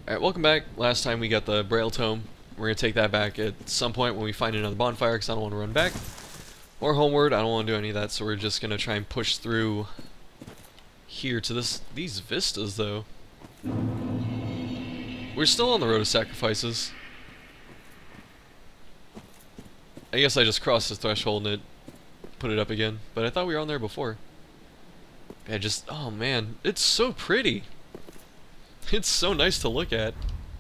Alright, welcome back. Last time we got the Braille Tome. We're going to take that back at some point when we find another bonfire, because I don't want to run back. Or homeward, I don't want to do any of that, so we're just going to try and push through here to these vistas, though. We're still on the road of sacrifices. I guess I just crossed the threshold and it put it up again, but I thought we were on there before. Oh man, it's so pretty. It's so nice to look at.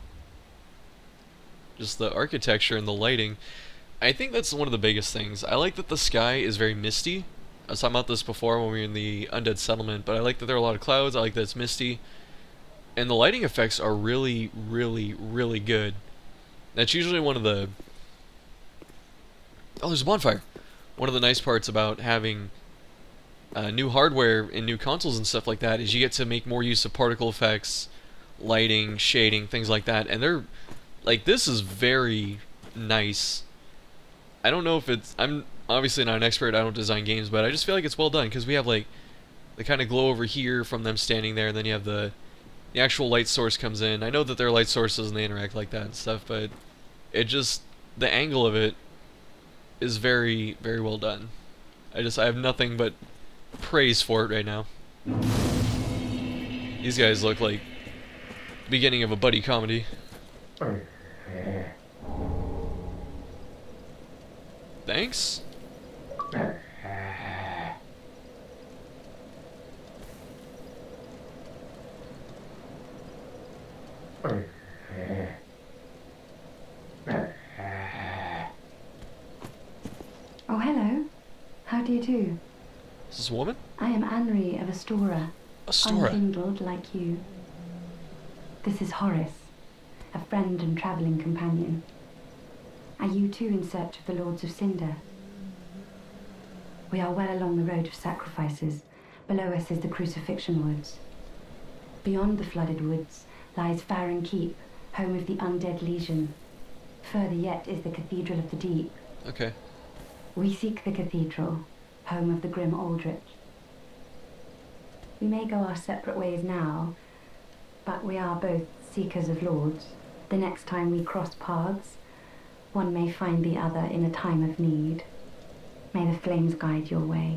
Just the architecture and the lighting. I think that's one of the biggest things. I like that the sky is very misty. I was talking about this before when we were in the Undead Settlement, but I like that there are a lot of clouds. I like that it's misty. And the lighting effects are really, really, really good. That's usually one of the... Oh, there's a bonfire! One of the nice parts about having new hardware and new consoles and stuff like that is you get to make more use of particle effects, lighting, shading, things like that. And they're... Like, this is very nice. I don't know if it's... I'm obviously not an expert, I don't design games, but I just feel like it's well done, because we have, like, the kind of glow over here from them standing there, and then you have the actual light source comes in. I know that there are light sources and they interact like that and stuff, but it just... The angle of it is very, very well done. I have nothing but praise for it right now. These guys look like the beginning of a buddy comedy. Thanks? Oh, hello. How do you do? Is this a woman? I am Anri of Astora. Astora. Unkindled like you. This is Horace, a friend and travelling companion. Are you too in search of the Lords of Cinder? We are well along the road of sacrifices. Below us is the Crucifixion Woods. Beyond the flooded woods lies Farron Keep, home of the Undead Legion. Further yet is the Cathedral of the Deep. Okay. We seek the cathedral, home of the grim Aldrich. We may go our separate ways now, but we are both seekers of lords. The next time we cross paths, one may find the other in a time of need. May the flames guide your way.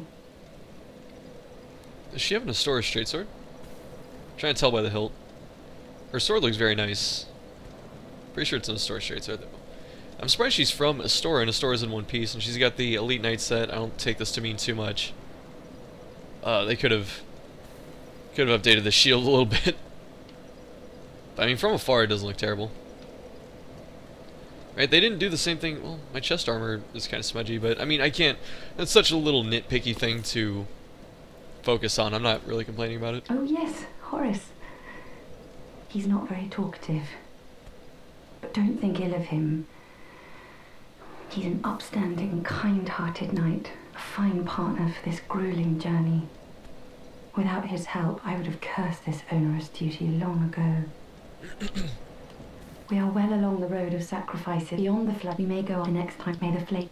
Does she have an Astora straight sword? I'm trying to tell by the hilt. Her sword looks very nice. Pretty sure it's an Astora straight sword though. I'm surprised she's from Astora, and Astora's in one piece, and she's got the Elite Knight set. I don't take this to mean too much. They could have updated the shield a little bit. But, I mean, from afar it doesn't look terrible. Right, they didn't do the same thing. Well, my chest armor is kind of smudgy, but I mean, I can't... That's such a little nitpicky thing to focus on. I'm not really complaining about it. Oh yes, Horace. He's not very talkative. But don't think ill of him. He's an upstanding, kind-hearted knight, a fine partner for this grueling journey. Without his help, I would have cursed this onerous duty long ago. We are well along the road of sacrifices. Beyond the flood, we may go on the next time. May the flame...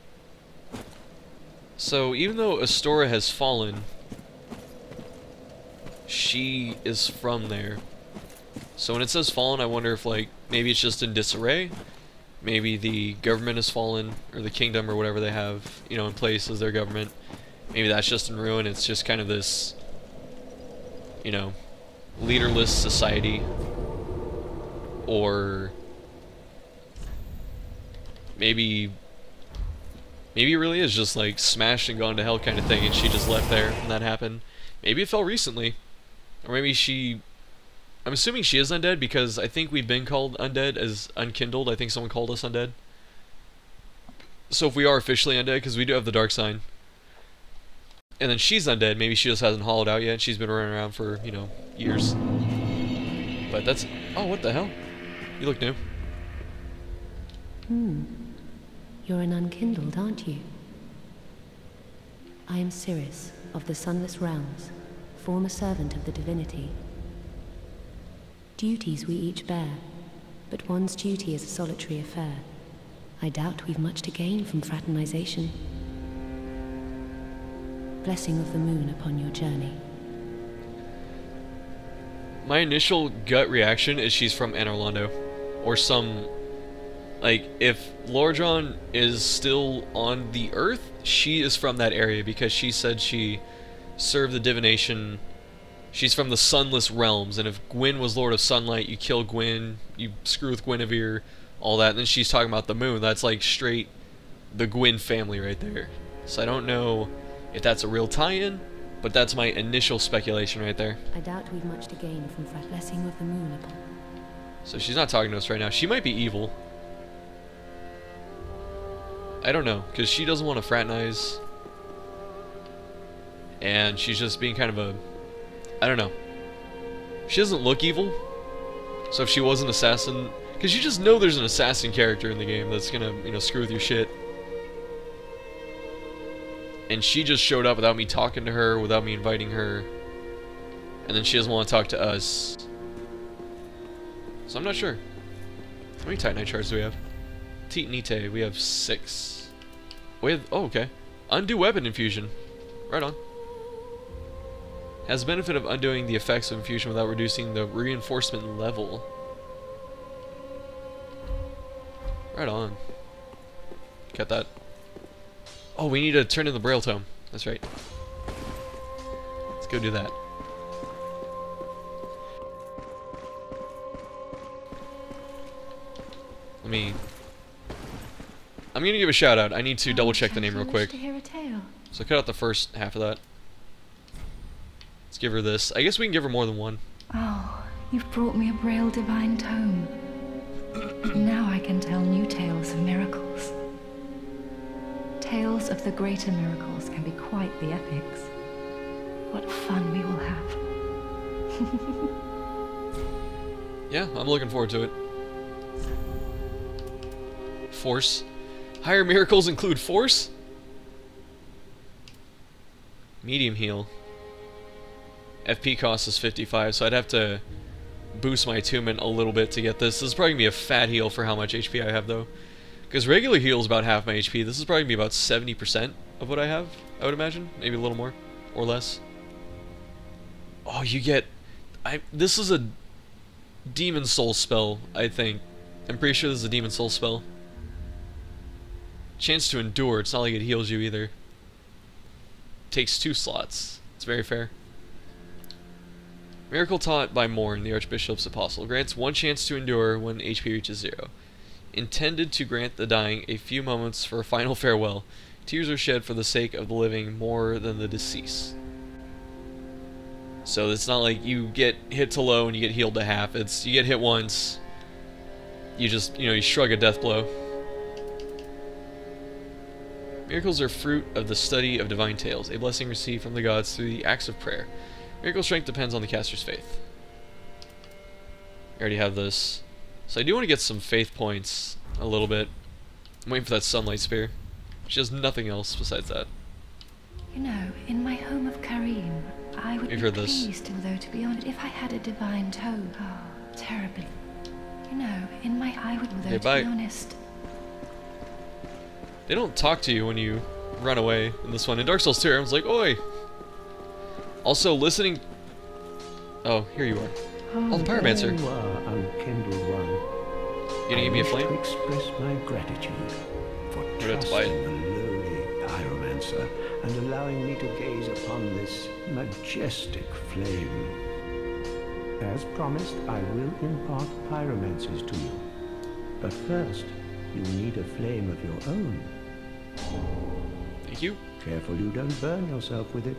So, even though Astora has fallen, she is from there. So when it says fallen, I wonder if, like, maybe it's just in disarray? Maybe the government has fallen, or the kingdom, or whatever they have, you know, in place as their government. Maybe that's just in ruin. It's just kind of this, you know, leaderless society. Or maybe it really is just like smashed and gone to hell kind of thing, and she just left there and that happened. Maybe it fell recently. Or maybe she... I'm assuming she is undead, because I think we've been called undead as unkindled. I think someone called us undead. So if we are officially undead, because we do have the dark sign, and then she's undead, maybe she just hasn't hollowed out yet. She's been running around for, you know, years. But that's... Oh, what the hell? You look new. You're an unkindled, aren't you? I am Cirrus, of the Sunless Realms, former servant of the divinity. Duties we each bear, but one's duty is a solitary affair. I doubt we've much to gain from fraternization. Blessing of the moon upon your journey. my initial gut reaction is she's from Anor Londo, or some, like, if Lordran is still on the Earth, she is from that area because she said she served the divination. She's from the Sunless Realms, and if Gwyn was Lord of Sunlight, you kill Gwyn, you screw with Guinevere, all that. And then she's talking about the moon. That's like straight the Gwyn family right there. So I don't know if that's a real tie-in, but that's my initial speculation right there. I doubt we've much to gain from blessing of the moon upon. So she's not talking to us right now. She might be evil. I don't know, because she doesn't want to fraternize. And she's just being kind of a... I don't know. She doesn't look evil. So if she was an assassin... Because you just know there's an assassin character in the game that's gonna, you know, screw with your shit. And she just showed up without me talking to her, without me inviting her. And then she doesn't want to talk to us. So I'm not sure. How many Titanite shards do we have? Titanite, we have 6. We have... Oh, okay. Undo weapon infusion. Right on. Has the benefit of undoing the effects of infusion without reducing the reinforcement level. Right on. Got that. Oh, we need to turn in the Braille Tome. That's right. Let's go do that. Let me... I'm gonna give a shout out. I need to double check the name real quick. To hear a tale. So cut out the first half of that. Let's give her this. I guess we can give her more than one. Oh, you've brought me a Braille Divine Tome. Now I can tell new tales of miracles. Tales of the greater miracles can be quite the epics. What fun we will have. Yeah, I'm looking forward to it. Force. Higher miracles include force? Medium heal. FP cost is 55, so I'd have to boost my attunement a little bit to get this. This is probably going to be a fat heal for how much HP I have, though. Because regular heal is about half my HP. This is probably going to be about 70% of what I have, I would imagine. Maybe a little more, or less. Oh, you get... This is a Demon Soul spell, I think. I'm pretty sure this is a Demon Soul spell. Chance to endure. It's not like it heals you either. Takes 2 slots. It's very fair. Miracle taught by Morn, the Archbishop's apostle, grants 1 chance to endure when HP reaches 0. Intended to grant the dying a few moments for a final farewell. Tears are shed for the sake of the living more than the deceased. So it's not like you get hit to low and you get healed to half. It's you get hit once, you just, you shrug a death blow. Miracles are fruit of the study of divine tales, a blessing received from the gods through the acts of prayer. Miracle strength depends on the caster's faith. I already have this. So I do want to get some faith points a little bit. I'm waiting for that sunlight spear. She has nothing else besides that. You know, in my home of Karim, I would be pleased, although to be honest, if I had a divine toe. Oh, terribly. You know, in my I would, although to be honest. They don't talk to you when you run away in this one. In Dark Souls 2, everyone's like, oi! Also, listening... Oh, here you are. Oh, the Pyromancer. You are, unkindled one. You gonna give me a flame? To express my gratitude for trusting the lowly Pyromancer and allowing me to gaze upon this majestic flame. As promised, I will impart pyromancers to you. But first, you need a flame of your own. Thank you. Careful you don't burn yourself with it.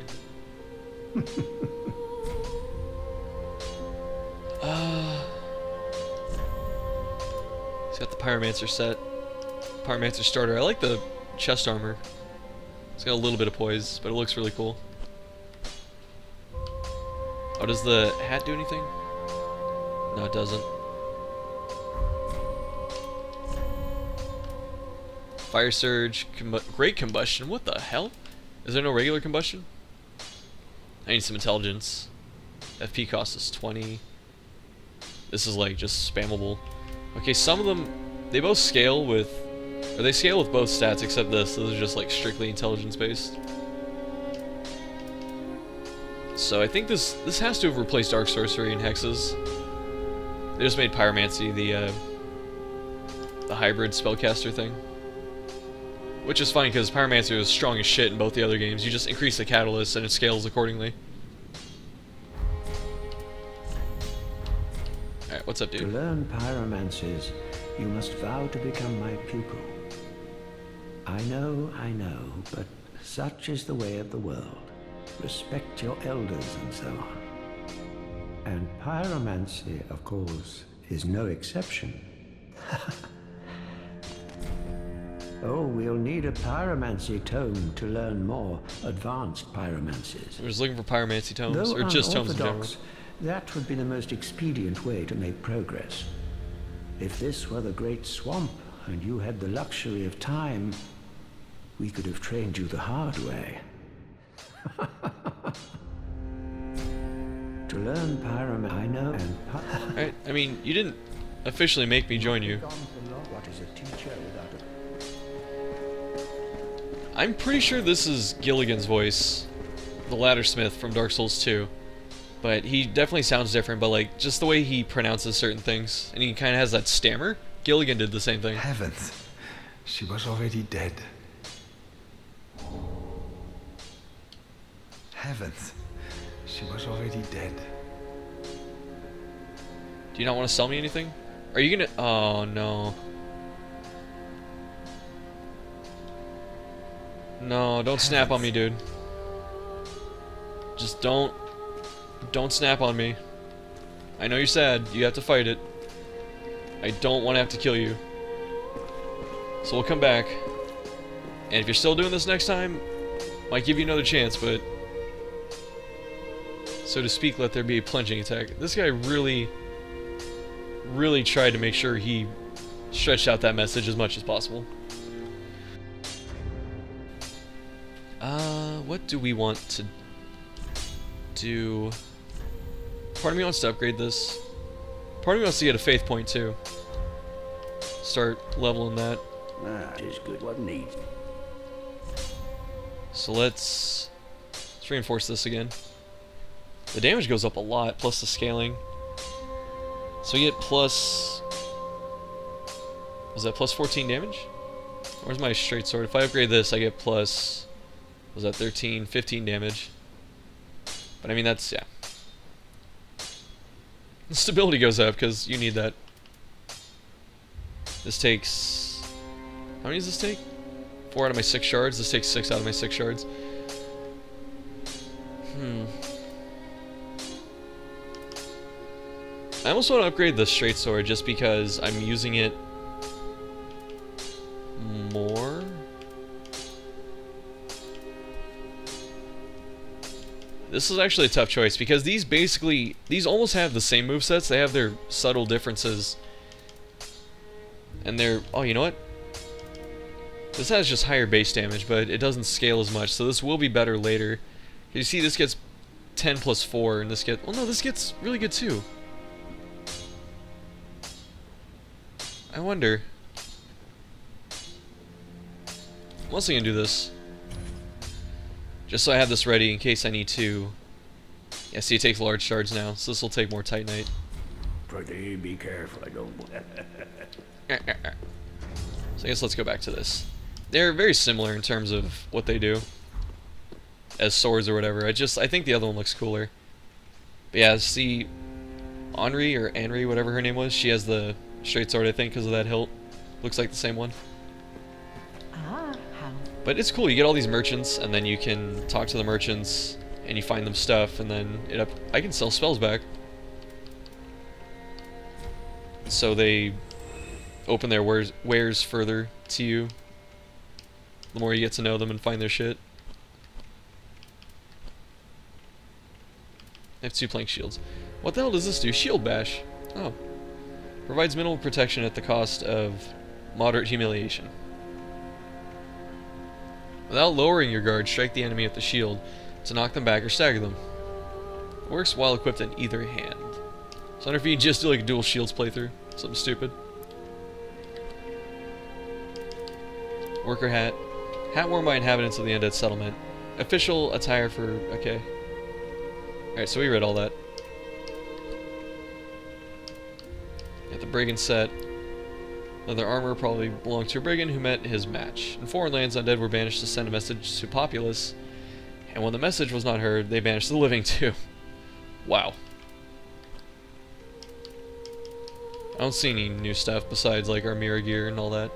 He's got the Pyromancer set. Pyromancer starter. I like the chest armor. It's got a little bit of poise, but it looks really cool. Oh, does the hat do anything? No, it doesn't. Fire Surge, Great Combustion. What the hell? Is there no regular combustion? I need some intelligence. FP cost is 20. This is like just spammable. Okay, some of them, they both scale with, or they scale with both stats except this. This is just like strictly intelligence based. So I think this has to have replaced Dark Sorcery and Hexes. They just made Pyromancy the hybrid spellcaster thing. Which is funny because Pyromancy was strong as shit in both the other games. You just increase the catalyst and it scales accordingly. Alright, what's up, dude? To learn pyromancies, you must vow to become my pupil. I know, but such is the way of the world. Respect your elders and so on. And pyromancy, of course, is no exception. Oh, we'll need a pyromancy tome to learn more advanced pyromancies. I was looking for pyromancy tomes, Though or just tomes in general. That would be the most expedient way to make progress. If this were the Great Swamp, and you had the luxury of time, we could have trained you the hard way. To learn pyromancy, I know, and Alright, I mean, you didn't officially make me join you. What is a teacher without a... I'm pretty sure this is Gilligan's voice, the Laddersmith from Dark Souls 2. But he definitely sounds different, but like, just the way he pronounces certain things, and he kind of has that stammer. Gilligan did the same thing. Heavens, she was already dead. Heavens, she was already dead. Do you not want to sell me anything? Are you gonna... Oh, no. No, don't snap on me, dude. Just don't snap on me. I know you're sad. You have to fight it. I don't want to have to kill you. So we'll come back. And if you're still doing this next time, might give you another chance, but... So to speak, let there be a plunging attack. This guy really tried to make sure he stretched out that message as much as possible. What do we want to do? Part of me wants to upgrade this. Part of me wants to get a faith point too. Start leveling that. That is good, wasn't he? So let's reinforce this again. The damage goes up a lot, plus the scaling. So we get plus... Was that plus 14 damage? Where's my straight sword? If I upgrade this, I get plus... Was that 13, 15 damage? But I mean, that's, yeah. The stability goes up, because you need that. This takes... How many does this take? 4 out of my 6 shards. This takes 6 out of my 6 shards. I almost want to upgrade the straight sword just because I'm using it more. This is actually a tough choice because these almost have the same movesets. They have their subtle differences. And they're, oh, you know what? This has just higher base damage, but it doesn't scale as much, so this will be better later. You see this gets 10 plus 4, and this gets, well no, this gets really good too. I wonder. I'm also gonna do this. Just so I have this ready in case I need to. Yeah, see, it takes large shards now, so this will take more Titanite. Pretty, be careful, I don't... So I guess let's go back to this. They're very similar in terms of what they do. As swords or whatever. I think the other one looks cooler. But yeah, see, Henri, or Anri, whatever her name was, she has the straight sword, I think, because of that hilt. Looks like the same one. But it's cool, you get all these merchants, and then you can talk to the merchants, and you find them stuff, and then I can sell spells back. So they open their wares further to you, the more you get to know them and find their shit. I have 2 plank shields. What the hell does this do? Shield bash. Oh. Provides minimal protection at the cost of moderate humiliation. Without lowering your guard, strike the enemy with the shield to knock them back or stagger them. It works while equipped in either hand. So I wonder if you just do like a dual shields playthrough. Something stupid. Worker hat. Hat worn by inhabitants of the undead settlement. Official attire for... okay. Alright, so we read all that. Got the brigand set. Leather armor probably belonged to a brigand who met his match. In foreign lands, undead were banished to send a message to populace, and when the message was not heard, they banished the living too. Wow. I don't see any new stuff besides like our mirror gear and all that.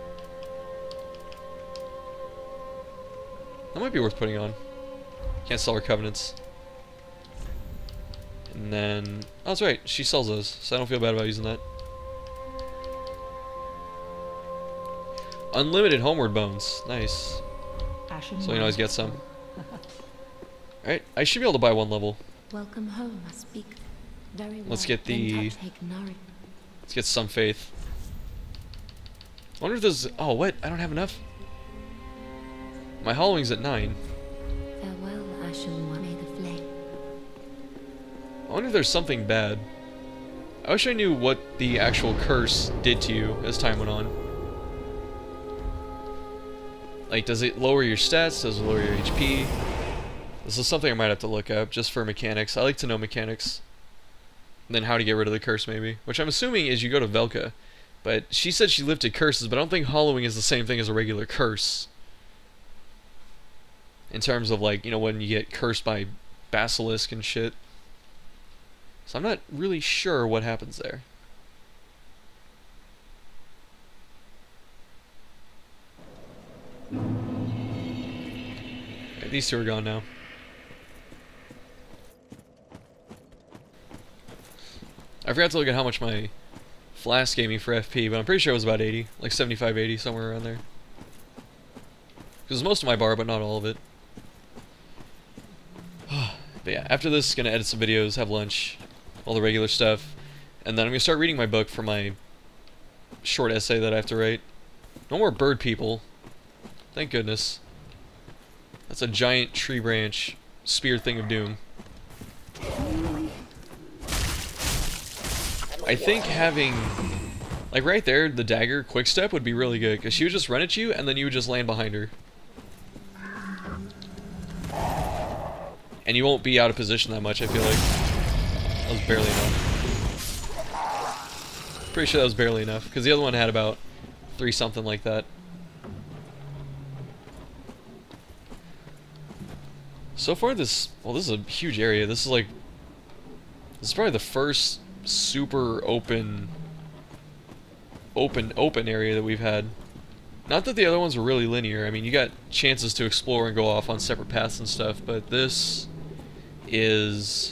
That might be worth putting on. Can't sell her covenants. And then, oh, that's right, she sells those, so I don't feel bad about using that. Unlimited homeward bones, nice. So we can always get some. Alright, I should be able to buy one level. Welcome home, I speak very well. Let's get the... Let's get some faith. I wonder if there's... Oh, what? I don't have enough? My hollowing's at 9. Farewell, Ashen One, may the flame. I wonder if there's something bad. I wish I knew what the actual curse did to you as time went on. Like, does it lower your stats? Does it lower your HP? This is something I might have to look up, just for mechanics. I like to know mechanics. And then how to get rid of the curse, maybe. Which I'm assuming is you go to Velka. But she said she lifted curses, but I don't think hollowing is the same thing as a regular curse. In terms of, like, you know, when you get cursed by basilisk and shit. So I'm not really sure what happens there. Okay, these two are gone now. I forgot to look at how much my flask gave me for FP, but I'm pretty sure it was about 80. Like 75, 80, somewhere around there. Because most of my bar, but not all of it. But yeah, after this, gonna edit some videos, have lunch, all the regular stuff, and then I'm gonna start reading my book for my short essay that I have to write. No more bird people. Thank goodness. That's a giant tree branch spear thing of doom. I think having, like right there, the dagger quick step would be really good, because she would just run at you, and then you would just land behind her. And you won't be out of position that much, I feel like. That was barely enough. Pretty sure that was barely enough, because the other one had about 3 something like that. So far this, well, this is a huge area. This is probably the first super open area that we've had. Not that the other ones were really linear. I mean, you got chances to explore and go off on separate paths and stuff, but this is...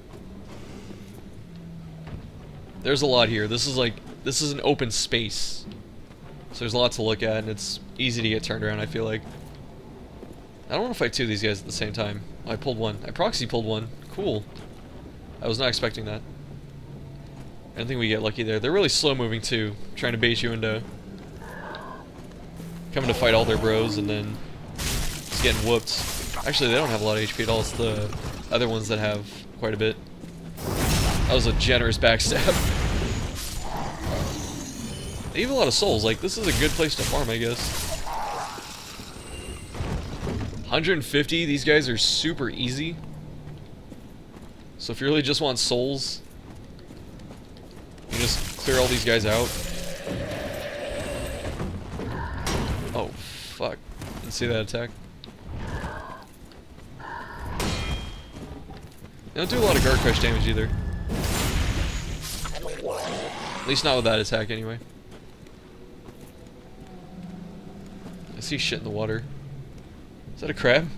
There's a lot here. This is an open space. So there's a lot to look at, and it's easy to get turned around, I feel like. I don't want to fight 2 of these guys at the same time. Oh, I pulled one. I proxy pulled one. Cool. I was not expecting that. I don't think we get lucky there. They're really slow moving too, trying to bait you into coming to fight all their bros and then just getting whooped. Actually, they don't have a lot of HP at all. It's the other ones that have quite a bit. That was a generous backstab. They have a lot of souls. Like, this is a good place to farm, I guess. 150, these guys are super easy. So if you really just want souls, you just clear all these guys out. Oh, fuck. Didn't see that attack. They don't do a lot of guard crush damage either. At least not with that attack anyway. I see shit in the water. Is that a crab?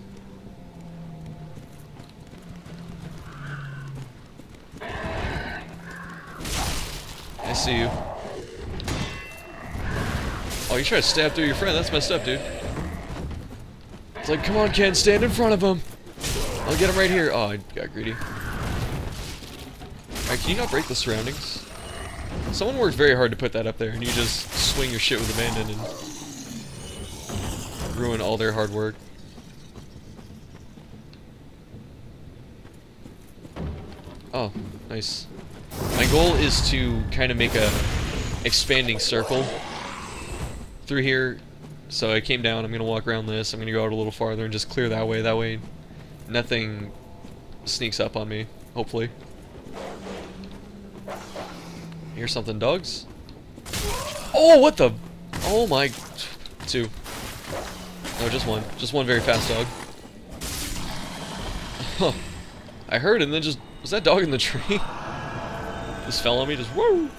I see you. Oh, you try to stab through your friend. That's messed up, dude. It's like, come on, Ken, stand in front of him. I'll get him right here. Oh, I got greedy. Alright, can you not break the surroundings? Someone worked very hard to put that up there, and you just swing your shit with abandon and ruin all their hard work. Oh, nice. My goal is to kind of make a expanding circle through here. So I came down, I'm going to walk around this, I'm going to go out a little farther and just clear that way. That way nothing sneaks up on me. hopefully. Here's something, dogs. Oh, what the? Oh my. 2. No, just 1. Just 1 very fast dog. Huh. I heard it and then just... Was that dog in the tree? Just fell on me, just whoa!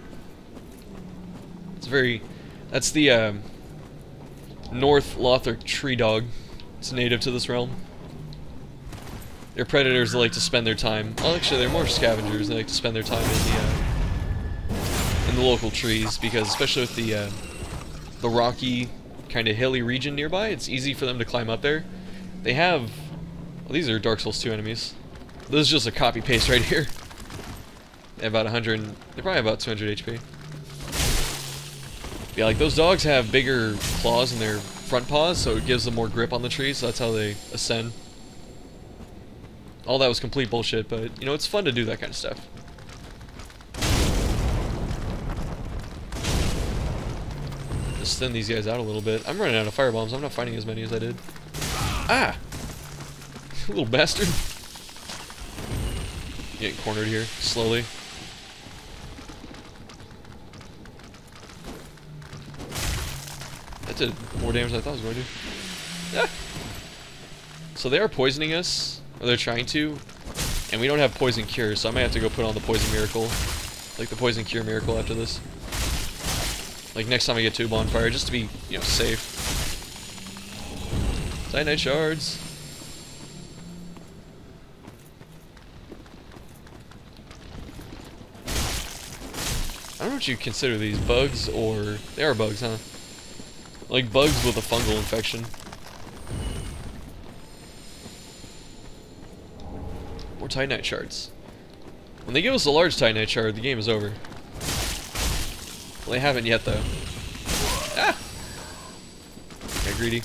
It's very... That's the, North Lothric tree dog. It's native to this realm. They're predators that like to spend their time... Well, actually, they're more scavengers. They like to spend their time in the local trees, because especially with the rocky, kind of hilly region nearby, it's easy for them to climb up there. They have... Well, these are Dark Souls 2 enemies. This is just a copy-paste right here. They have about 100... They're probably about 200 HP. Yeah, like, those dogs have bigger claws in their front paws, so it gives them more grip on the tree, so that's how they ascend. All that was complete bullshit, but, you know, it's fun to do that kind of stuff. Just thin these guys out a little bit. I'm running out of firebombs. I'm not finding as many as I did. Ah! Little bastard. Getting cornered here, slowly. That did more damage than I thought it was going to do. Ah! So they are poisoning us, or they're trying to, and we don't have poison cure, so I might have to go put on the poison miracle, like the poison cure miracle after this. Like next time I get to a bonfire, just to be, you know, safe. Titanite shards. I don't know what you consider these, bugs, or... They are bugs, huh? Like bugs with a fungal infection. More Titanite shards. When they give us a large Titanite shard, the game is over. Well, they haven't yet, though. Ah! Got greedy.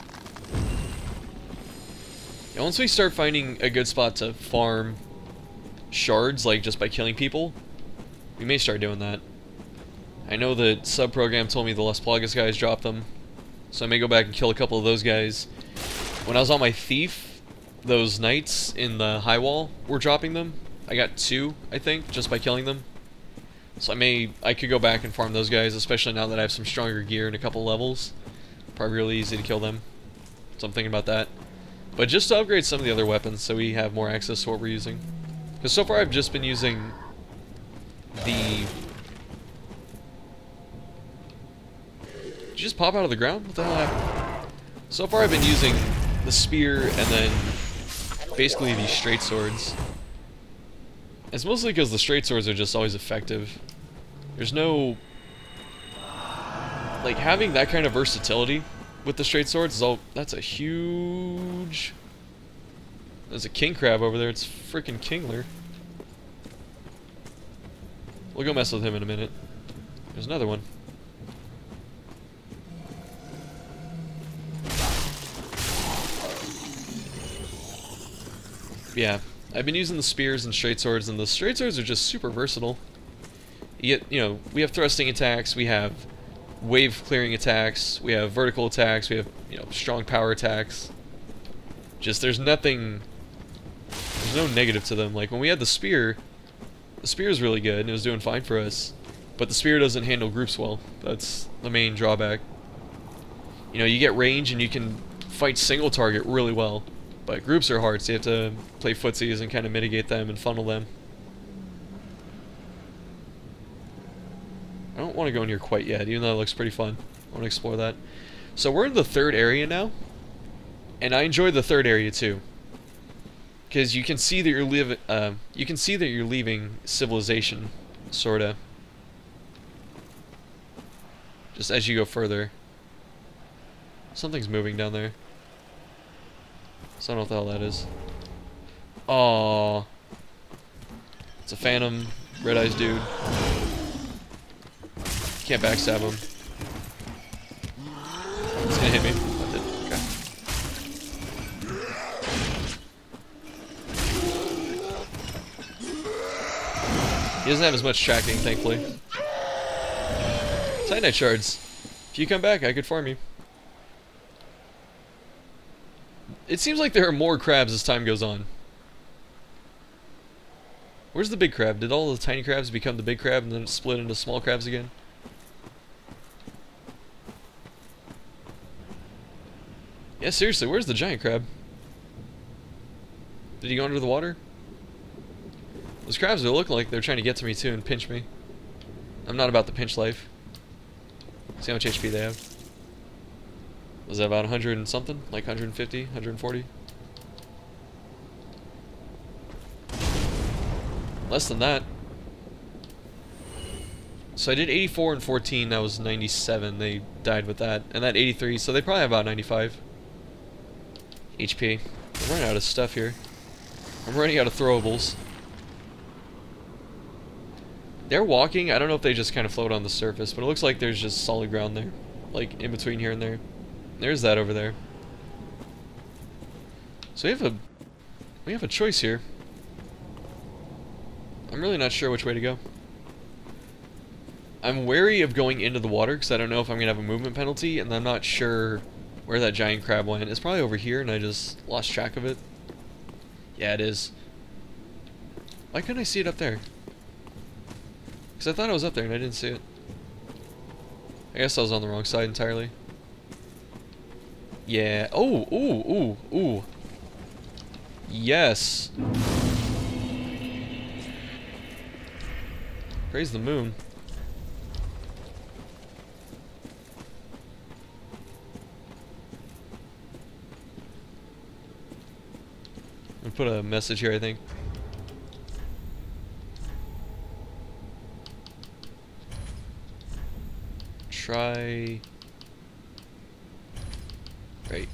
Yeah, once we start finding a good spot to farm shards, like just by killing people, we may start doing that. I know that sub-program told me the Las Plagas guys dropped them, so I may go back and kill a couple of those guys. When I was on my thief, those knights in the high wall were dropping them. I got 2, I think, just by killing them. So I could go back and farm those guys, especially now that I have some stronger gear and a couple levels. Probably really easy to kill them. So I'm thinking about that. But just to upgrade some of the other weapons so we have more access to what we're using. Because so far I've just been using the... Did you just pop out of the ground? What the hell happened? So far I've been using the spear and then basically these straight swords. It's mostly because the straight swords are just always effective. There's no... Like, having that kind of versatility with the straight swords is all... That's a huge... There's a king crab over there. It's freaking Kingler. We'll go mess with him in a minute. There's another one. Yeah, I've been using the spears and straight swords, and the straight swords are just super versatile. You get, you know, we have thrusting attacks, we have wave clearing attacks, we have vertical attacks, we have, you know, strong power attacks. Just there's nothing, there's no negative to them. Like when we had the spear is really good and it was doing fine for us, but the spear doesn't handle groups well. That's the main drawback. You know, you get range and you can fight single target really well, but groups are hard, so you have to play footsies and kind of mitigate them and funnel them. I don't want to go in here quite yet, even though it looks pretty fun. I want to explore that. So we're in the third area now, and I enjoy the third area too, because you can see that you're leaving civilization, sorta. Just as you go further. Something's moving down there. So I don't know what the hell that is. Aww. It's a phantom, red-eyes dude. Can't backstab him. It's gonna hit me. That did. Okay. He doesn't have as much tracking, thankfully. Titanite shards. If you come back, I could farm you. It seems like there are more crabs as time goes on. Where's the big crab? Did all the tiny crabs become the big crab and then split into small crabs again? Yeah, seriously, where's the giant crab? Did he go under the water? Those crabs are looking like they're trying to get to me too and pinch me. I'm not about the pinch life. See how much HP they have. Was that about 100 and something? Like 150? 140? Less than that. So I did 84 and 14, that was 97. They died with that. And that 83, so they probably have about 95 HP. I'm running out of stuff here. I'm running out of throwables. They're walking. I don't know if they just kind of float on the surface, but it looks like there's just solid ground there. Like, in between here and there. There's that over there. So we have a choice here. I'm really not sure which way to go. I'm wary of going into the water, because I don't know if I'm going to have a movement penalty, and I'm not sure where that giant crab went. It's probably over here, and I just lost track of it. Yeah, it is. Why couldn't I see it up there? Because I thought I was up there and I didn't see it. I guess I was on the wrong side entirely. Yeah. Oh, ooh, ooh, ooh. Yes. Praise the moon. I'm gonna put a message here, I think. Try... Right.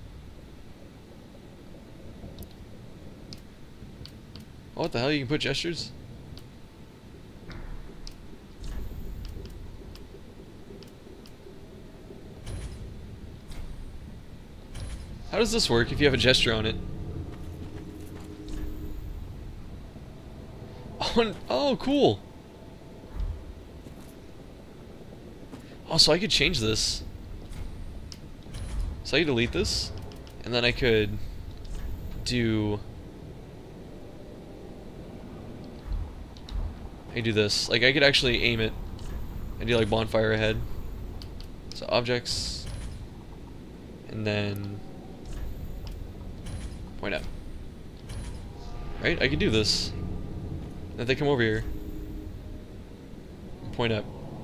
Oh, what the hell? You can put gestures? How does this work if you have a gesture on it? Oh, cool. Oh, so I could change this. So I could delete this, and then I could do... I do this. Like, I could actually aim it and do, like, bonfire ahead. So objects, and then point up. Right? I could do this. And if they come over here, and point up.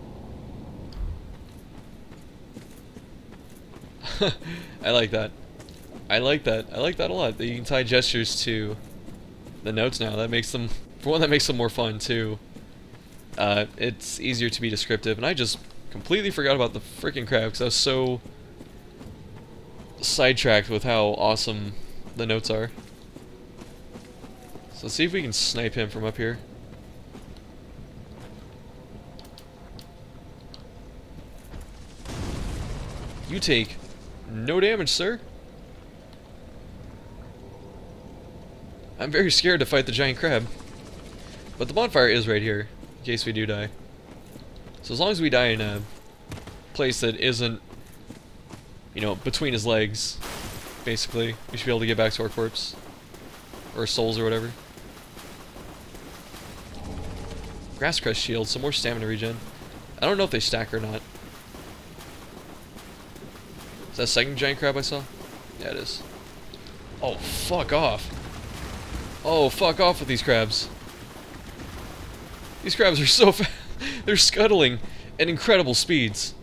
I like that. I like that. I like that a lot. That you can tie gestures to the notes now. That makes them, for one, that makes them more fun too. It's easier to be descriptive, and I just completely forgot about the freaking crab because I was so sidetracked with how awesome the notes are. So let's see if we can snipe him from up here. You take no damage, sir. I'm very scared to fight the giant crab. But the bonfire is right here, in case we do die. So as long as we die in a place that isn't, you know, between his legs, basically, we should be able to get back to our corpse. Or souls or whatever. Grass crest shield, some more stamina regen. I don't know if they stack or not. Is that a second giant crab I saw? Yeah, it is. Oh, fuck off. Oh, fuck off with these crabs. These crabs are so fast. They're scuttling at incredible speeds.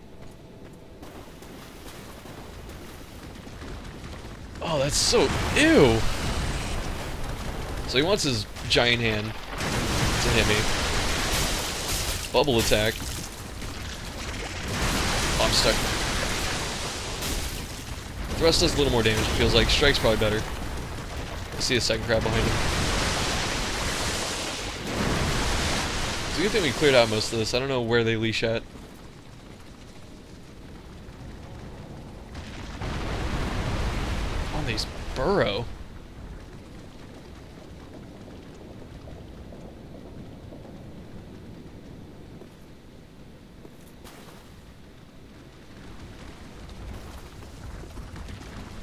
Oh, that's so... Ew! So he wants his giant hand to hit me. Bubble attack. Oh, I'm stuck. Thrust does a little more damage, it feels like. Strike's probably better. I see a second crab behind him. It's a good thing we cleared out most of this. I don't know where they leash at. Oh, these burrow.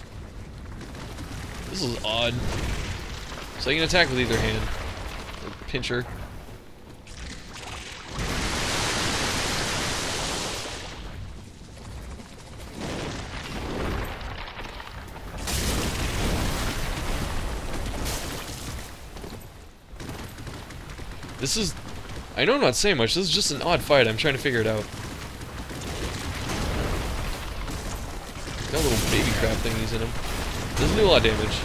This is odd. So you can attack with either hand. Or pincher. This is... I know I'm not saying much, this is just an odd fight, I'm trying to figure it out. Got little baby crab thingies in him. Doesn't do a lot of damage.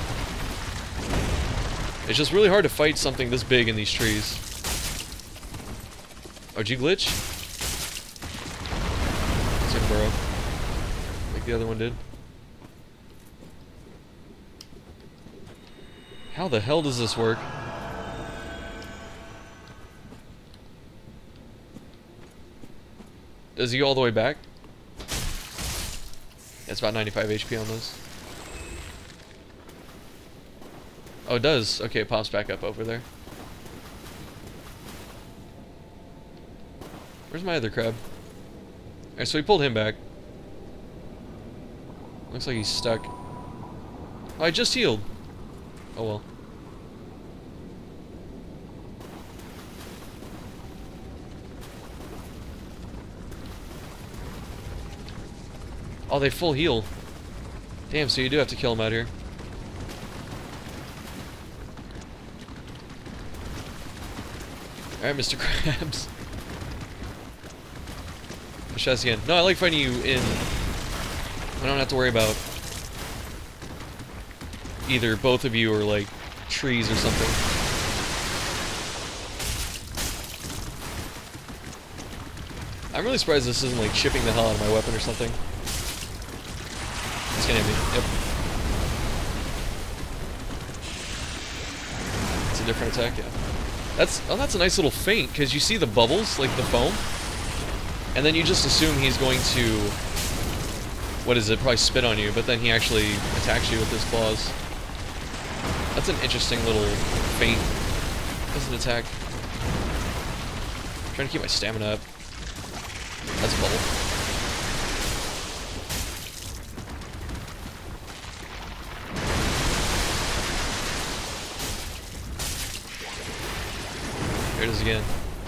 It's just really hard to fight something this big in these trees. Oh, did you glitch? It's gonna burrow. Like the other one did. How the hell does this work? Does he go all the way back? It's about 95 HP on those. Oh, it does. Okay, it pops back up over there. Where's my other crab? Alright, so we pulled him back. Looks like he's stuck. Oh, I just healed. Oh well. Oh, they full heal. Damn, so you do have to kill him out here. Alright, Mr. Krabs. Let's try this again. No, I like fighting you in... I don't have to worry about either both of you or, like, trees or something. I'm really surprised this isn't, like, chipping the hell out of my weapon or something. It's gonna hit me. Yep. It's a different attack, yeah. That's a nice little feint, because you see the bubbles, like the foam, and then you just assume he's going to, what is it, probably spit on you, but then he actually attacks you with his claws. That's an interesting little feint as an attack. I'm trying to keep my stamina up. That's a bubble. There it is again.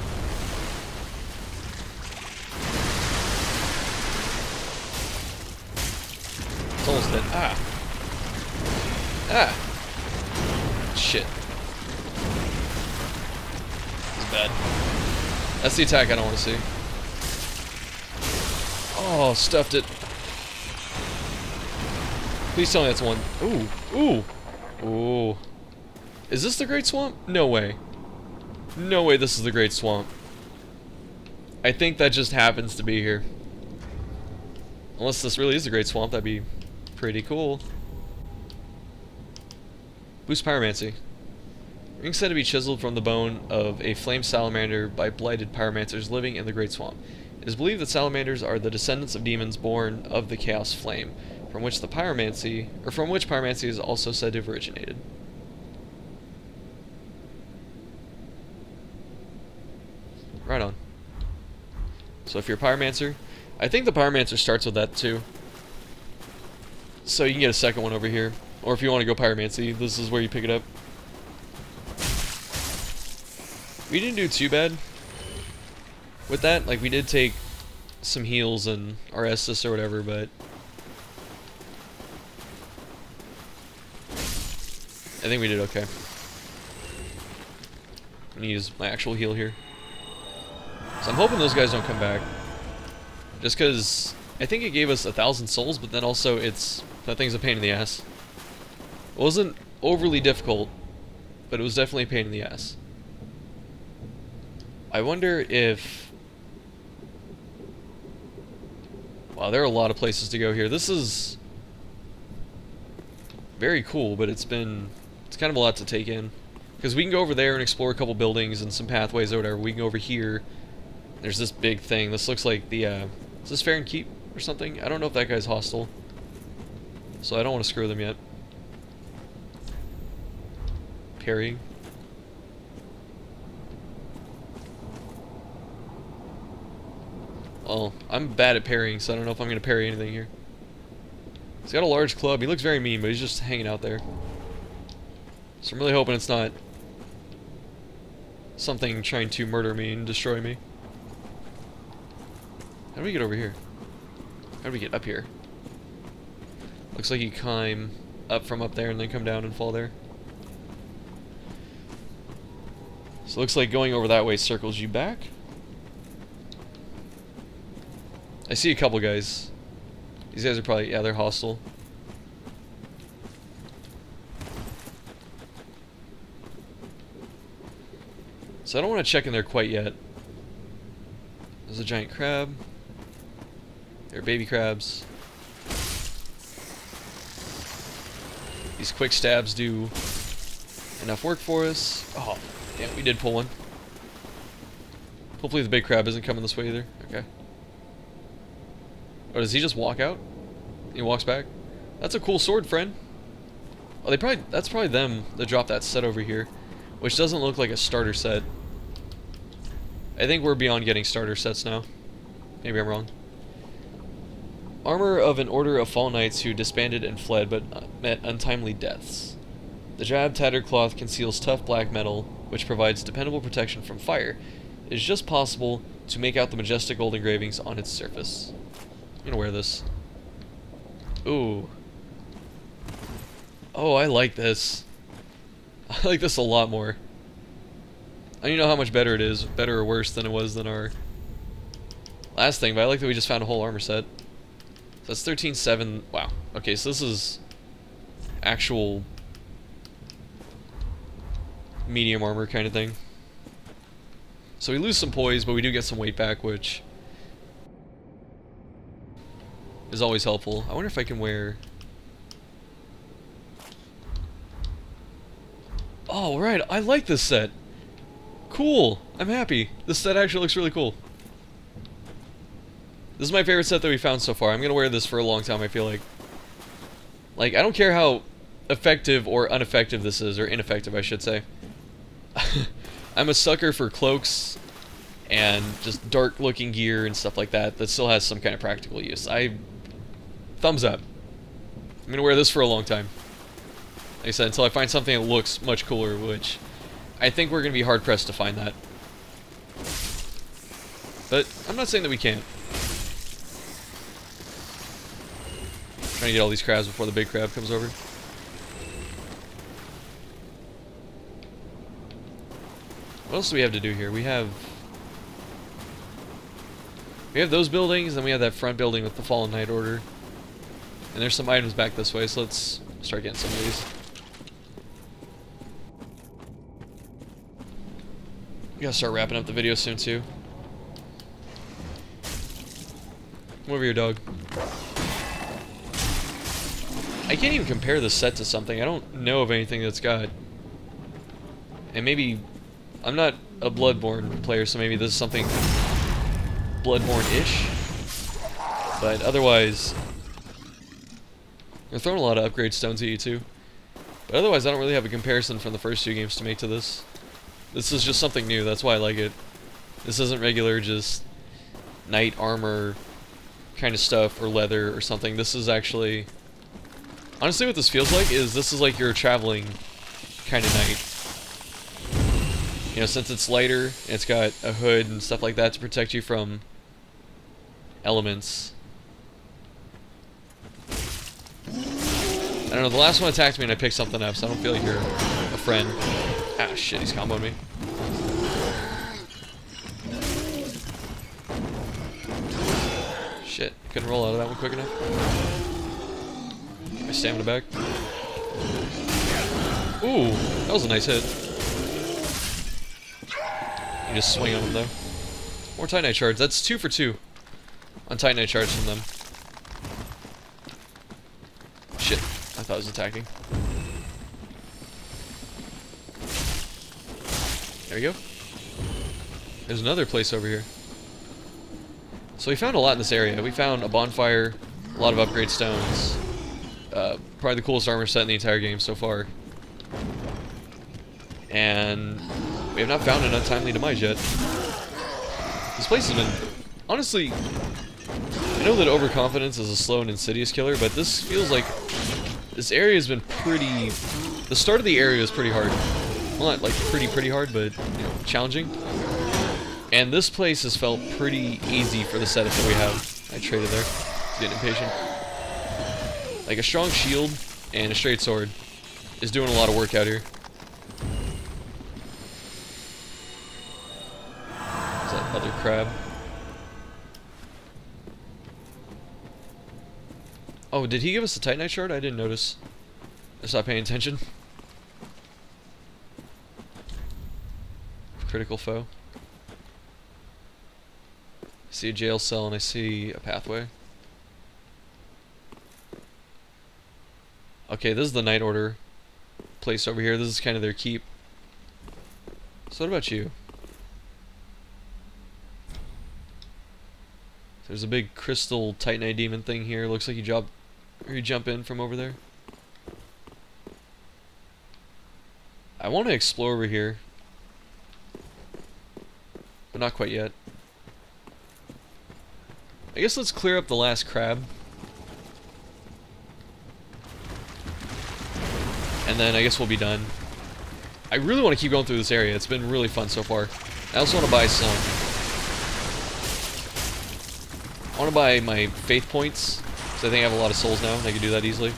It's almost dead. Ah! Ah! Shit. This is bad. That's the attack I don't want to see. Oh, stuffed it. Please tell me that's one. Ooh! Ooh! Ooh. Is this the Great Swamp? No way. No way this is the Great Swamp. I think that just happens to be here. Unless this really is the Great Swamp, that'd be pretty cool. Boost Pyromancy. Rings said to be chiseled from the bone of a flame salamander by blighted pyromancers living in the Great Swamp. It is believed that salamanders are the descendants of demons born of the Chaos Flame, from which pyromancy is also said to have originated. Right on. So if you're a pyromancer, I think the pyromancer starts with that too. So you can get a second one over here. Or if you want to go pyromancy, this is where you pick it up. We didn't do too bad with that. Like, we did take some heals and our Estus or whatever, but I think we did okay. I'm gonna use my actual heal here. So I'm hoping those guys don't come back. Just because I think it gave us 1,000 souls, but then also that thing's a pain in the ass. It wasn't overly difficult, but it was definitely a pain in the ass. I wonder if... Wow, there are a lot of places to go here. This is very cool, but it's kind of a lot to take in. Because we can go over there and explore a couple buildings and some pathways or whatever. We can go over here. There's this big thing. This looks like the, is this Farron Keep or something? I don't know if that guy's hostile. So I don't want to screw them yet. Parrying. Well, I'm bad at parrying, so I don't know if I'm going to parry anything here. He's got a large club. He looks very mean, but he's just hanging out there. So I'm really hoping it's not something trying to murder me and destroy me. How do we get over here? How do we get up here? Looks like you climb up from up there and then come down and fall there. So it looks like going over that way circles you back. I see a couple guys. These guys are probably, yeah, they're hostile. So I don't want to check in there quite yet. There's a giant crab. There are baby crabs. These quick stabs do enough work for us. Oh, damn, we did pull one. Hopefully the big crab isn't coming this way either. Okay. Oh, does he just walk out? He walks back? That's a cool sword, friend. Oh, that's probably them that dropped that set over here, which doesn't look like a starter set. I think we're beyond getting starter sets now. Maybe I'm wrong. Armor of an order of fallen knights who disbanded and fled but met untimely deaths. The drab, tattered cloth conceals tough black metal, which provides dependable protection from fire. It is just possible to make out the majestic gold engravings on its surface. I'm gonna wear this. Ooh. Oh, I like this. I like this a lot more. I don't know how much better it is, better or worse than it was than our last thing, but I like that we just found a whole armor set. So that's 13.7. Wow. Okay, so this is actual medium armor kind of thing. So we lose some poise, but we do get some weight back, which is always helpful. I wonder if I can wear... Oh, right. I like this set. Cool. I'm happy. This set actually looks really cool. This is my favorite set that we found so far. I'm gonna wear this for a long time, I feel like. Like, I don't care how effective or ineffective this is, or ineffective, I should say. I'm a sucker for cloaks and just dark-looking gear and stuff like that that still has some kind of practical use. Thumbs up. I'm gonna wear this for a long time. Like I said, until I find something that looks much cooler, which I think we're gonna be hard-pressed to find that. But I'm not saying that we can't. Trying to get all these crabs before the big crab comes over. What else do we have to do here? We have those buildings, then we have that front building with the Fallen Knight Order. And there's some items back this way, so let's start getting some of these. We gotta start wrapping up the video soon too. Come over here, dog. I can't even compare this set to something. I don't know of anything that's got... And maybe... I'm not a Bloodborne player, so maybe this is something Bloodborne-ish. But otherwise... They're throwing a lot of upgrade stones at you too. But otherwise, I don't really have a comparison from the first two games to make to this. This is just something new, that's why I like it. This isn't regular, just... knight armor kind of stuff, or leather, or something. This is actually... Honestly, what this feels like is this is like your traveling kind of knight. You know, since it's lighter, and it's got a hood and stuff like that to protect you from elements. I don't know, the last one attacked me and I picked something up, so I don't feel like you're a friend. Ah, shit, he's comboing me. Shit, couldn't roll out of that one quick enough. My stamina back. Ooh, that was a nice hit. You just swing on them though. More Titanite shards. That's 2 for 2 on Titanite shards from them. Shit, I thought it was attacking. There we go. There's another place over here. So we found a lot in this area. We found a bonfire, a lot of upgrade stones. Probably the coolest armor set in the entire game so far. And we have not found an untimely demise yet. This place has been... Honestly, I know that overconfidence is a slow and insidious killer, but this feels like... This area has been pretty... The start of the area is pretty hard. Well, not like pretty hard, but you know, challenging. And this place has felt pretty easy for the setup that we have. I traded there. Getting impatient. Like a strong shield and a straight sword is doing a lot of work out here. Is that other crab? Oh, did he give us a Titanite shard? I didn't notice. I stopped paying attention. Critical foe. I see a jail cell and I see a pathway. Okay, this is the Night Order place over here. This is kind of their keep. So what about you? There's a big crystal Titanite demon thing here. Looks like you jump in from over there. I want to explore over here, but not quite yet. I guess let's clear up the last crab. And then I guess we'll be done. I really want to keep going through this area. It's been really fun so far. I also want to buy some. I want to buy my faith points, because I think I have a lot of souls now, and I can do that easily.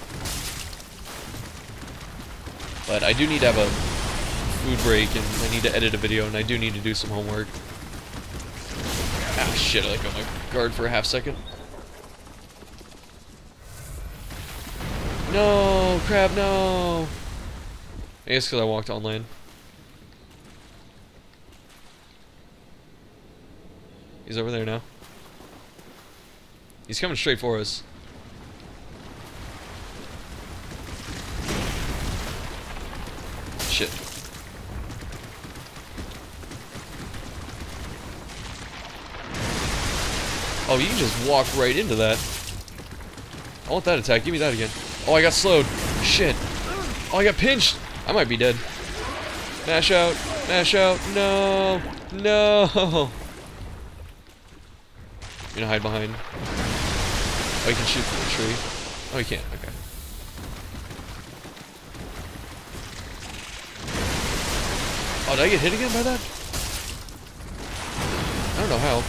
But I do need to have a food break, and I need to edit a video, and I do need to do some homework. Ah, shit, I let go of my guard for a half second. No, crab, no! I guess because I walked on land. He's over there now. He's coming straight for us. Shit. Oh, you can just walk right into that. I want that attack. Give me that again. Oh, I got slowed. Shit. Oh, I got pinched. I might be dead. Mash out. Mash out. No. No. I'm gonna hide behind. Oh, you can shoot from the tree. Oh, you can't. Okay. Oh, did I get hit again by that? I don't know how.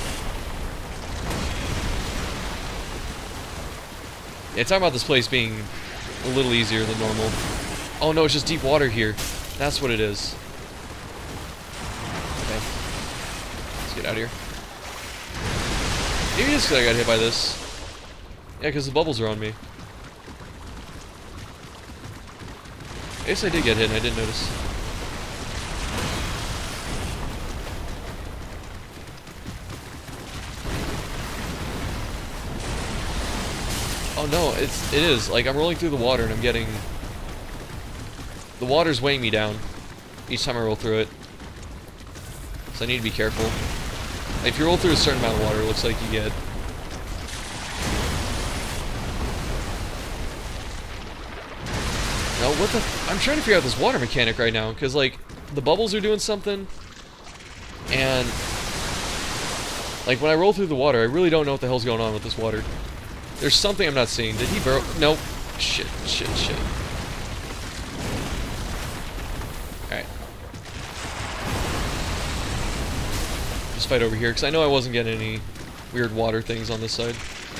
Yeah, talking about this place being a little easier than normal. Oh no, it's just deep water here. That's what it is. Okay. Let's get out of here. Maybe it's because I got hit by this. Yeah, because the bubbles are on me. I guess I did get hit and I didn't notice. Oh no, it is. Like, I'm rolling through the water and I'm getting... The water's weighing me down each time I roll through it. So I need to be careful. Like, if you roll through a certain amount of water, it looks like you get... No, what the... I'm trying to figure out this water mechanic right now, because, like, the bubbles are doing something, and... Like, when I roll through the water, I really don't know what the hell's going on with this water. There's something I'm not seeing. Did he burrow? Nope. Shit, shit, shit. Alright. Just fight over here, because I know I wasn't getting any weird water things on this side.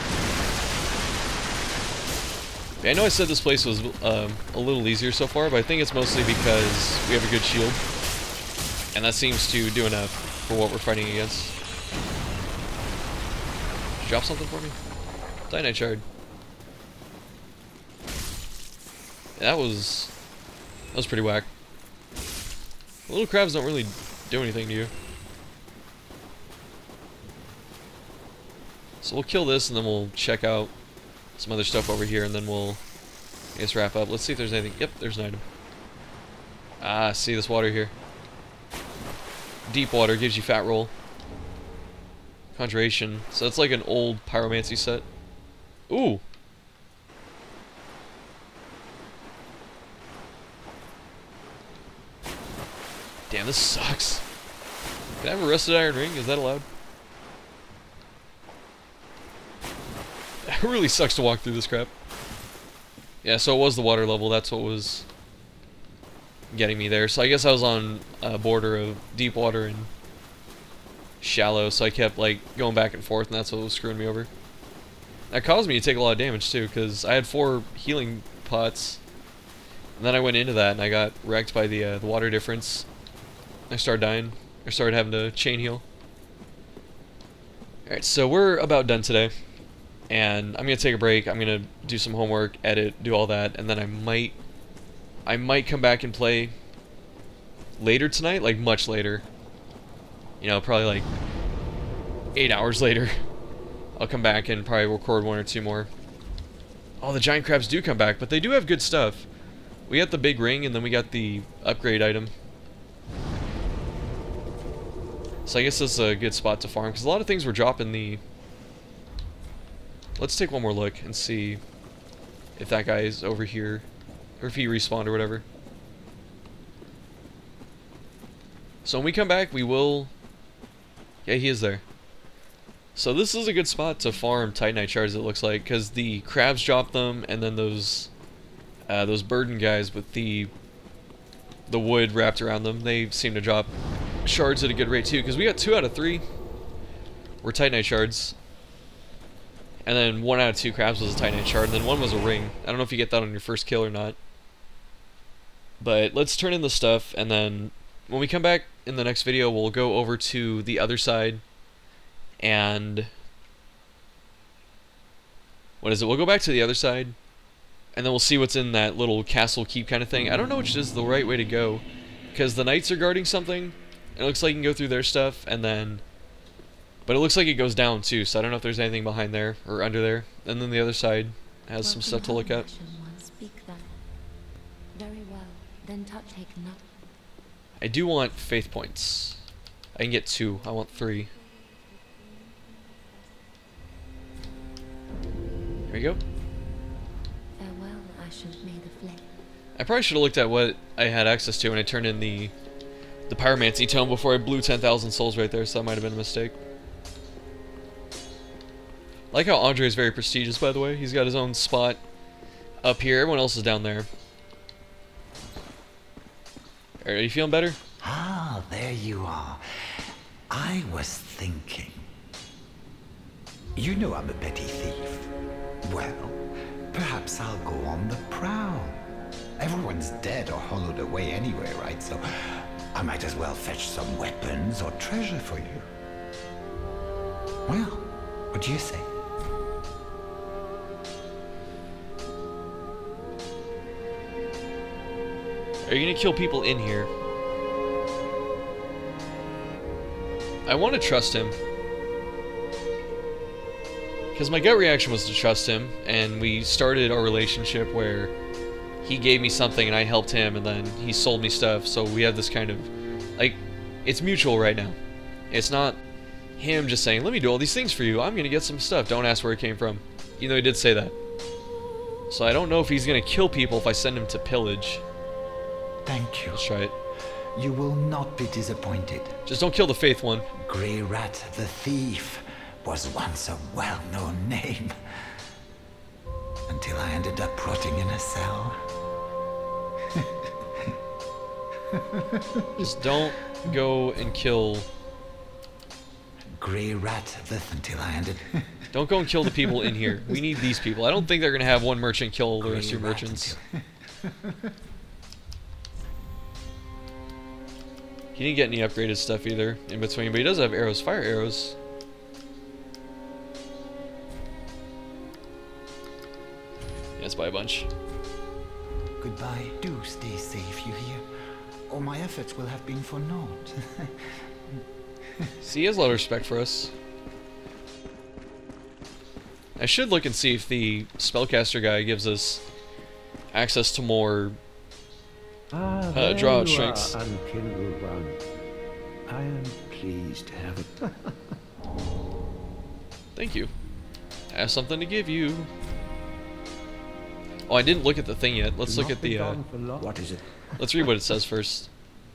Yeah, I know I said this place was a little easier so far, but I think it's mostly because we have a good shield. And that seems to do enough for what we're fighting against. Did you drop something for me? Titanite shard. Yeah, that was pretty whack. The little crabs don't really do anything to you. So we'll kill this and then we'll check out some other stuff over here and then we'll, I guess, wrap up. Let's see if there's anything. Yep, there's an item. Ah, see this water here. Deep water gives you fat roll. Conjuration. So it's like an old pyromancy set. Ooh. Damn, this sucks. Can I have a rusted iron ring? Is that allowed? It really sucks to walk through this crap. Yeah, so it was the water level. That's what was getting me there. So I guess I was on a border of deep water and shallow, so I kept like going back and forth, and that's what was screwing me over. That caused me to take a lot of damage too, because I had 4 healing pots, and then I went into that and I got wrecked by the water difference. I started dying. I started having to chain heal. Alright, so we're about done today, and I'm gonna take a break. I'm gonna do some homework, edit, do all that, and then I might come back and play later tonight, like much later. You know, probably like 8 hours later. I'll come back and probably record 1 or 2 more. Oh, the giant crabs do come back, but they do have good stuff. We got the big ring, and then we got the upgrade item. So I guess this is a good spot to farm, because a lot of things were dropping the... Let's take one more look and see if that guy is over here, or if he respawned or whatever. So when we come back, we will... Yeah, he is there. So this is a good spot to farm Titanite shards, it looks like, because the crabs drop them, and then those burden guys with the wood wrapped around them, they seem to drop shards at a good rate too, because we got 2 out of 3 were Titanite shards, and then 1 out of 2 crabs was a Titanite shard, and then 1 was a ring. I don't know if you get that on your first kill or not. But let's turn in the stuff, and then when we come back in the next video, we'll go over to the other side, and what is it? We'll go back to the other side, and then we'll see what's in that little castle keep kind of thing. I don't know which is the right way to go, because the knights are guarding something. It looks like you can go through their stuff, and then... But it looks like it goes down, too, so I don't know if there's anything behind there, or under there. And then the other side has some stuff to look at. Speak that. Very well, then touch taken up. I do want faith points. I can get 2. I want 3. There we go. Farewell, ashes may the flame. I probably should have looked at what I had access to when I turned in the pyromancy tome before I blew 10,000 souls right there, so that might have been a mistake. I like how Andre is very prestigious, by the way. He's got his own spot up here. Everyone else is down there. Are you feeling better? Ah, there you are. I was thinking. You know I'm a petty thief. Well, perhaps I'll go on the prowl. Everyone's dead or hollowed away anyway, right? So I might as well fetch some weapons or treasure for you. Well, what do you say? Are you gonna kill people in here? I want to trust him. Because my gut reaction was to trust him, and we started our relationship where he gave me something and I helped him, and then he sold me stuff, so we have this kind of, like, it's mutual right now. It's not him just saying, let me do all these things for you, I'm gonna get some stuff, don't ask where it came from. Even though he did say that. So I don't know if he's gonna kill people if I send him to pillage. Thank you. Let's try it. You will not be disappointed. Just don't kill the faith one. Greirat the Thief was once a well-known name. Until I ended up rotting in a cell. Just don't go and kill... Greirat the... until I ended... Don't go and kill the people in here. We need these people. I don't think they're going to have one merchant kill the rest of your merchants. He didn't get any upgraded stuff either in between, but he does have arrows, fire arrows. Yeah, let's buy a bunch. Goodbye. Do stay safe, you hear? Or my efforts will have been for naught. See, he has a lot of respect for us. I should look and see if the spellcaster guy gives us access to more draw strengths. Unkillable one. I am pleased to have it. Thank you. I have something to give you. Oh, I didn't look at the thing yet. Let's look at the... What is it? Let's read what it says first.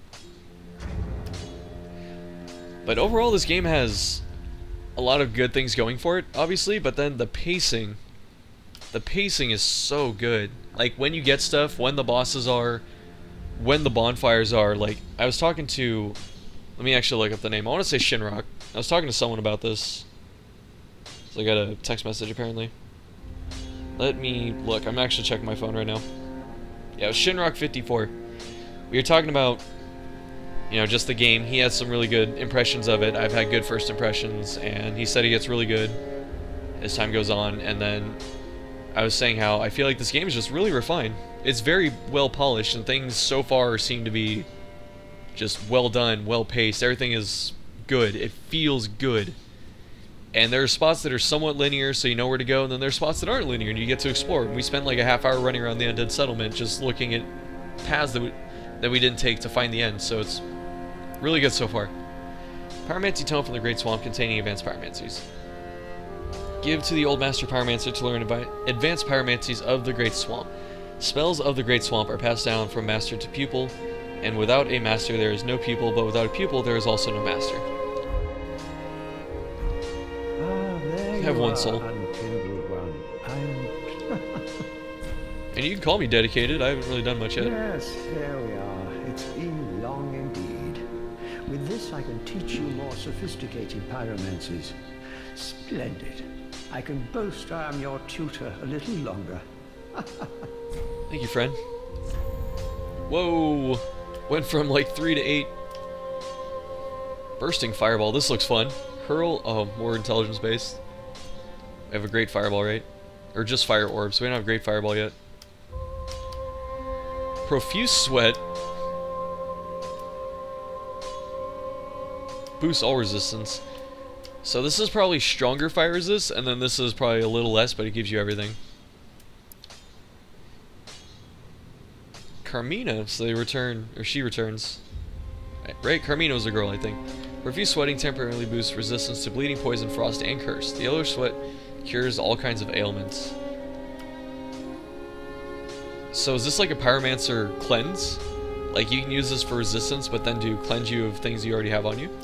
But overall, this game has a lot of good things going for it, obviously, but then the pacing is so good. Like, when you get stuff, when the bosses are, when the bonfires are, like, I was talking to, let me actually look up the name. I want to say Shinrock. I was talking to someone about this. So I got a text message apparently. Let me look. I'm actually checking my phone right now. Yeah, it was Shinrock54. We were talking about, you know, just the game. He had some really good impressions of it. I've had good first impressions, and he said he gets really good as time goes on. And then I was saying how I feel like this game is just really refined. It's very well polished, and things so far seem to be just well done, well paced. Everything is good. It feels good. And there are spots that are somewhat linear, so you know where to go, and then there are spots that aren't linear, and you get to explore. And we spent like a half hour running around the Undead Settlement, just looking at paths that we didn't take to find the end. So it's really good so far. Pyromancy Tome from the Great Swamp containing advanced pyromancies. Give to the Old Master Pyromancer to learn advanced pyromancies of the Great Swamp. Spells of the Great Swamp are passed down from master to pupil, and without a master there is no pupil, but without a pupil there is also no master. I have one soul. And you can call me dedicated, I haven't really done much yet. Yes, there we are. It's been long indeed. With this I can teach you more sophisticated pyromancies. Splendid. I can boast I am your tutor a little longer. Thank you, friend. Whoa! Went from like 3 to 8. Bursting Fireball, this looks fun. Hurl, oh, more intelligence based. I have a great Fireball, right? Or just Fire Orb, so we don't have a great Fireball yet. Profuse Sweat. Boosts all resistance. So this is probably stronger fire resist, and then this is probably a little less, but it gives you everything. Carmina, so they return, or she returns. Right, Carmina's a girl, I think. Profuse Sweating temporarily boosts resistance to bleeding, poison, frost, and curse. The yellow sweat cures all kinds of ailments. So is this like a Pyromancer cleanse? Like you can use this for resistance, but then do cleanse you of things you already have on you?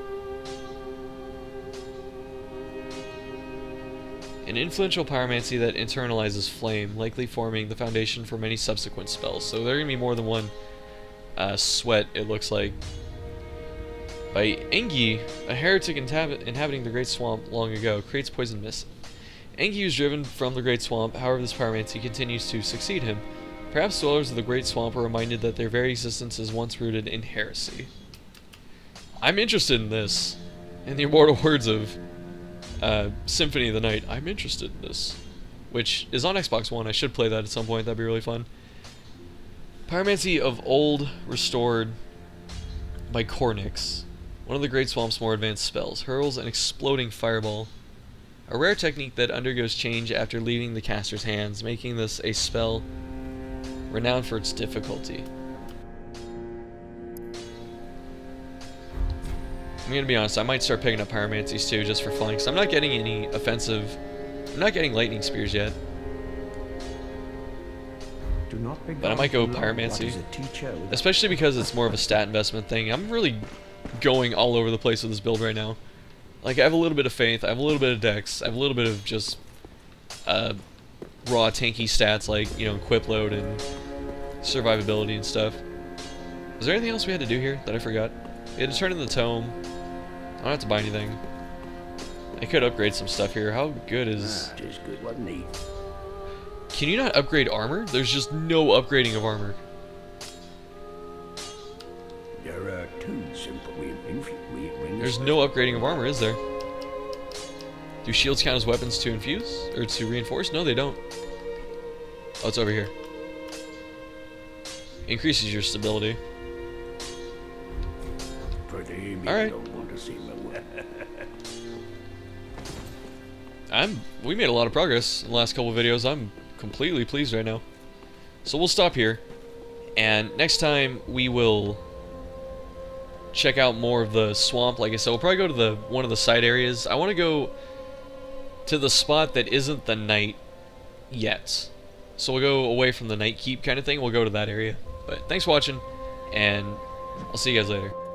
An influential pyromancy that internalizes flame, likely forming the foundation for many subsequent spells. So there are going to be more than one sweat, it looks like. By Engi, a heretic inhabiting the Great Swamp long ago, creates poison mist. Engi was driven from the Great Swamp, however this pyromancy continues to succeed him. Perhaps dwellers of the Great Swamp are reminded that their very existence is once rooted in heresy. I'm interested in this. In the immortal words of Symphony of the Night, I'm interested in this. Which is on Xbox One. I should play that at some point. That'd be really fun. Pyromancy of Old restored by Cornyx. One of the Great Swamp's more advanced spells. Hurls an exploding fireball. A rare technique that undergoes change after leaving the caster's hands, making this a spell renowned for its difficulty. I'm gonna be honest, I might start picking up pyromancies too, just for fun, because I'm not getting any offensive. I'm not getting lightning spears yet. But I might go pyromancy, especially because it's more of a stat investment thing. I'm really going all over the place with this build right now. Like, I have a little bit of faith, I have a little bit of dex, I have a little bit of just raw tanky stats like, you know, equip load and survivability and stuff. Was there anything else we had to do here that I forgot? We had to turn in the tome. I don't have to buy anything. I could upgrade some stuff here. How good is... good, wasn't he? Can you not upgrade armor? There's just no upgrading of armor. There are two simple. There's no upgrading of armor, is there? Do shields count as weapons to infuse? Or to reinforce? No, they don't. Oh, it's over here. Increases your stability. Alright. We made a lot of progress in the last couple of videos. I'm completely pleased right now. So we'll stop here. And next time we will check out more of the swamp. Like I said, we'll probably go to one of the side areas. I want to go to the spot that isn't the night yet. So we'll go away from the night keep kind of thing. We'll go to that area. But thanks for watching, and I'll see you guys later.